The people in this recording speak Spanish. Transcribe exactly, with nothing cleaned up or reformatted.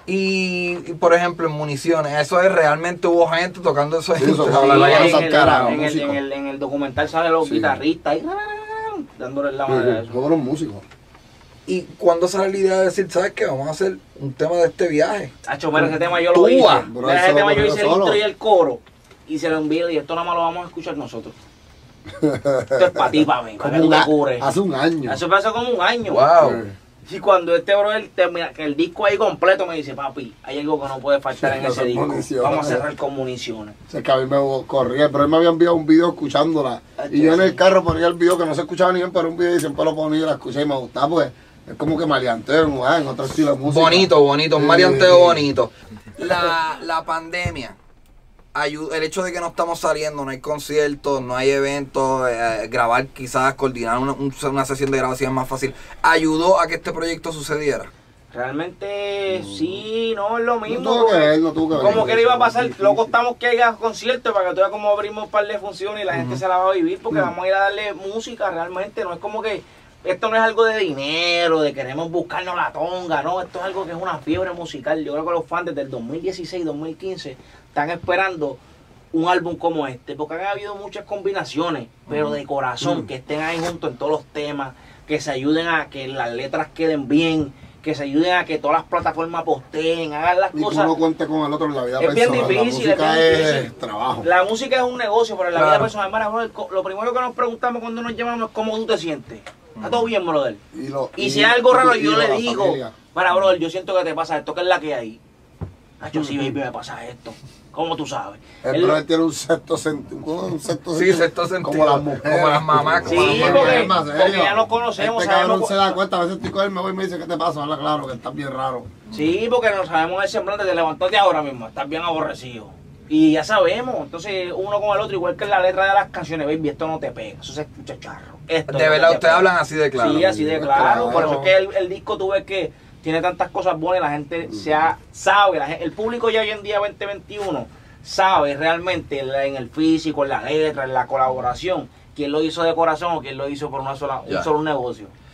Y, y por ejemplo, en Municiones, eso es realmente hubo gente tocando eso. Sí, eso, Sí, en, el, en, el, en, el, en el documental salen los sí. guitarristas ahí, dándole la madre a eso. Todos los músicos. Y cuando sale la idea de decir, ¿sabes qué? Vamos a hacer un tema de este viaje. Hacho, mira, ese tema yo lo hice. Mira, ese tema yo hice el intro y el coro. Y se lo envié y esto nada más lo vamos a escuchar nosotros. Esto es para ti, para mí, para que tú te cures. Hace un año. Eso pasó como un año. Wow. Y cuando este brother termina, que el disco ahí completo me dice, papi, hay algo que no puede faltar en ese disco. Municiones. Vamos a cerrar con Municiones. O sea, que a mí me corría, pero él me había enviado un video escuchándola. Y yo en el carro ponía el video que no se escuchaba ni bien, pero un video y siempre lo ponía y la escuché y me gustaba, pues es como que maleanteo, ¿no? En otro estilo de música. Bonito, bonito, un maleanteo bonito. La, la pandemia. El hecho de que no estamos saliendo, no hay conciertos, no hay eventos, eh, grabar quizás, coordinar una, una sesión de grabación es más fácil, ¿ayudó a que este proyecto sucediera? Realmente mm. sí, no es lo mismo. No tuvo que ver, no tuvo que ver. Como que le iba a pasar, loco estamos que haya conciertos para que tú veas cómo abrimos un par de funciones y la uh-huh. gente se la va a vivir porque uh-huh. vamos a ir a darle música realmente, no es como que esto no es algo de dinero, de queremos buscarnos la tonga, no, esto es algo que es una fiebre musical. Yo creo que los fans desde el dos mil dieciséis, dos mil quince están esperando un álbum como este, porque han habido muchas combinaciones, pero de corazón, mm. que estén ahí juntos en todos los temas, que se ayuden a que las letras queden bien, que se ayuden a que todas las plataformas posteen, hagan las y cosas. Y uno cuente con el otro en la vida es personal. Bien difícil, la música es bien es difícil. Trabajo. La música es un negocio, pero en la claro. vida personal, mira, brother, lo primero que nos preguntamos cuando nos llamamos es cómo tú te sientes. ¿Está todo bien, brother? Y, lo, y, y si hay algo raro, yo le digo, familia. Mira, brother, yo siento que te pasa esto, que es la que hay. Yo sí, baby, me pasa esto. ¿Cómo tú sabes? El brother tiene un sexto sentido. Un sexto sí, sexto sentido. Como las mujeres. Como las mamás. Sí, como las porque, mamás, porque ya nos conocemos. Este cabrón se da cuenta, a veces estoy con él, me voy y me dice, ¿qué te pasa? Habla claro, que estás bien raro. Sí, porque no sabemos el semblante, te levantaste ahora mismo, estás bien aborrecido. Y ya sabemos, entonces uno con el otro, igual que en la letra de las canciones, baby, esto no te pega, eso se escucha charro. Esto de no verdad, ustedes hablan así de claro. Sí, así de claro, claro. Por eso es que el, el disco tú ves que tiene tantas cosas buenas, la gente se ha, sabe, la gente, el público ya hoy en día veinte veintiuno sabe realmente en el físico, en la letra, en la colaboración, quién lo hizo de corazón o quién lo hizo por una sola, un solo negocio.